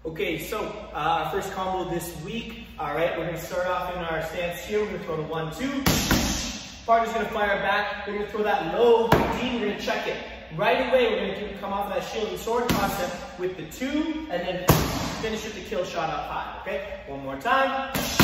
Okay, so our first combo this week. All right, we're gonna start off in our stance here. We're gonna throw the 1-2. Partner's gonna fire back. We're gonna throw that low D. We're gonna check it. Right away, we're gonna come off of that shield and sword concept with the 2, and then finish with the kill shot up high. Okay, one more time.